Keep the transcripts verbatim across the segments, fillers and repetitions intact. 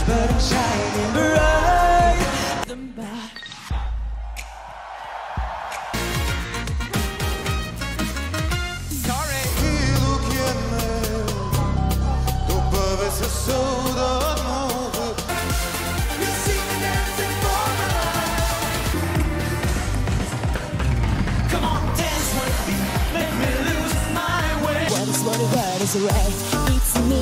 but I'm shining bright. Sorry. Come on, dance with me, make me lose my way. What is what, what is right? It's me.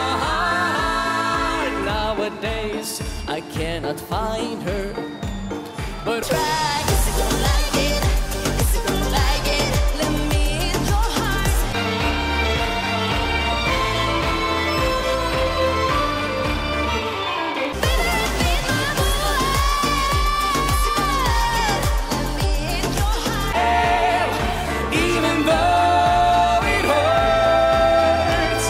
Nowadays I cannot find her, but Try, is it gonna like it? Is it gonna like it? Let me in your heart. Be my boy. Let me in your heart. even though it hurts.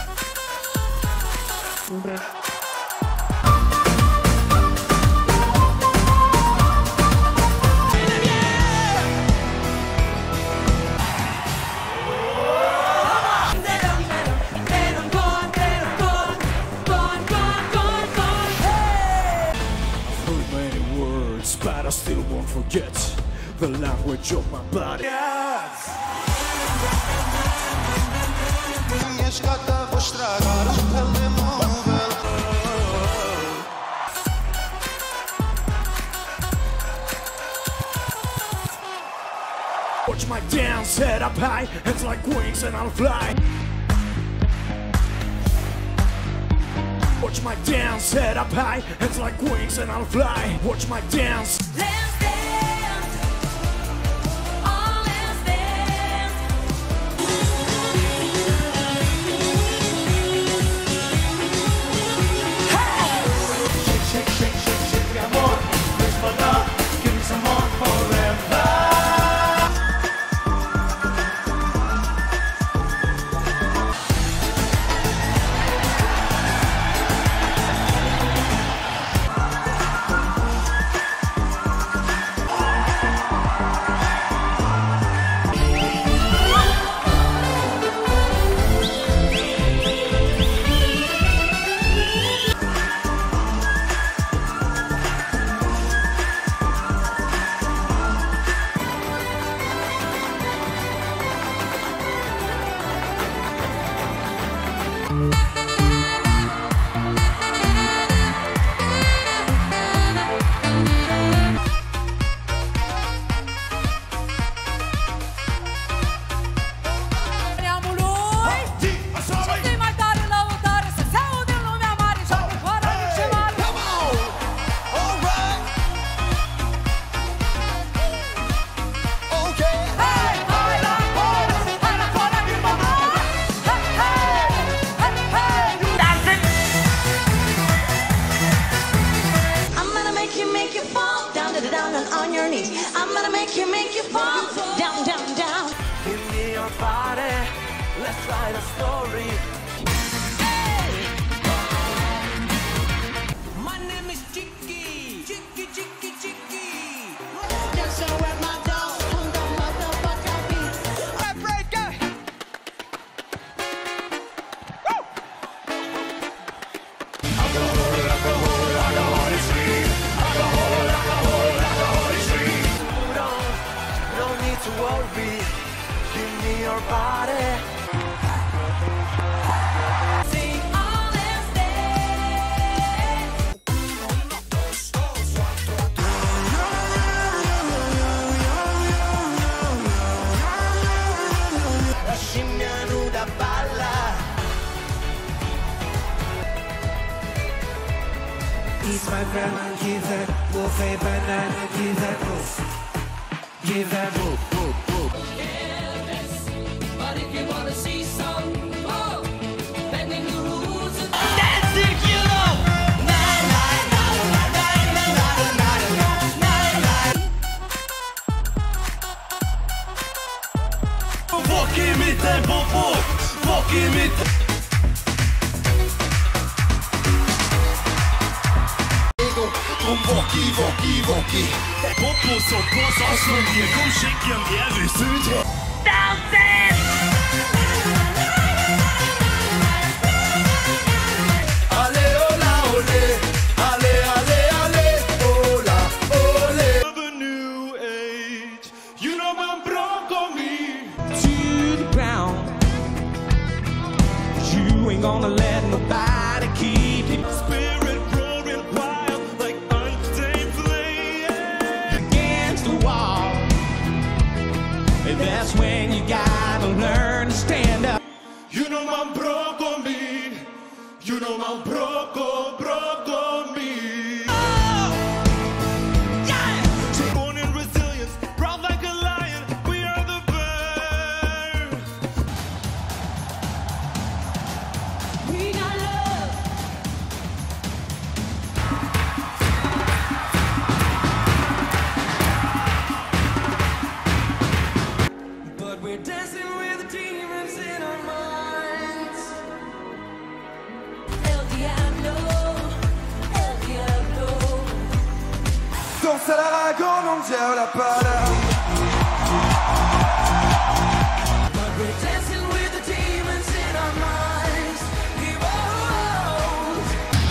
But I still won't forget the language of my body. Watch my dance, head up high, hands like wings and I'll fly. Watch my dance, head up high, hands like wings and I'll fly. Watch my dance. Let's dance. Oh, let's dance. Shake, shake, shake, shake, shake, mi amor. Please for love, give me some more forever. On your knees, I'm gonna make you, make you fall down, down, down. Give me your body, let's write a story. My name is Chicky, Chicky, Chicky, Chicky. Just so at my dog on the motherfucker beat. Breaker. Don't need to worry, give me your body. Sing all this day. La scimmia nuda balla. Eat my grandma, give that wolf a banana, give that wolf. Give that wolf, wolf, wolf. But if you wanna see some more, bending the rules and Dancing kilo! Fuck mi tempo, fuck, fuck mi tempo. On voki, voki, voki. Popo som på som sjunger, kom skicken ner i studion. Allez, hola, olé. know my broco, broco me. Born in resilience, proud like a lion, we are the bird. We got love. But we're dancing with the demons in our minds. El Diablo, El Diablo. Danse l'aragon, non gère la pala. But we're dancing with the demons in our minds. Heroes.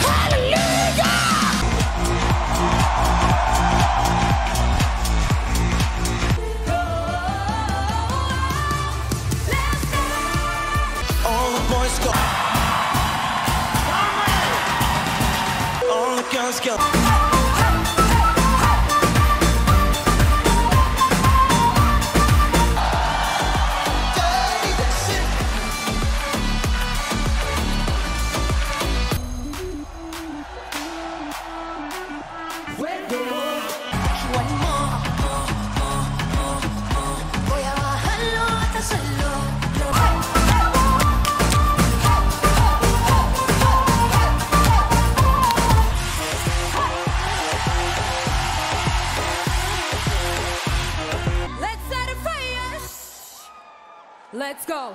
All the boys go. All the girls go. One more. Voy a bajarlo hasta hacerlo. Let's set a fire. Let's go.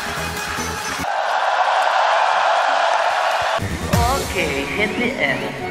Ok, G T S.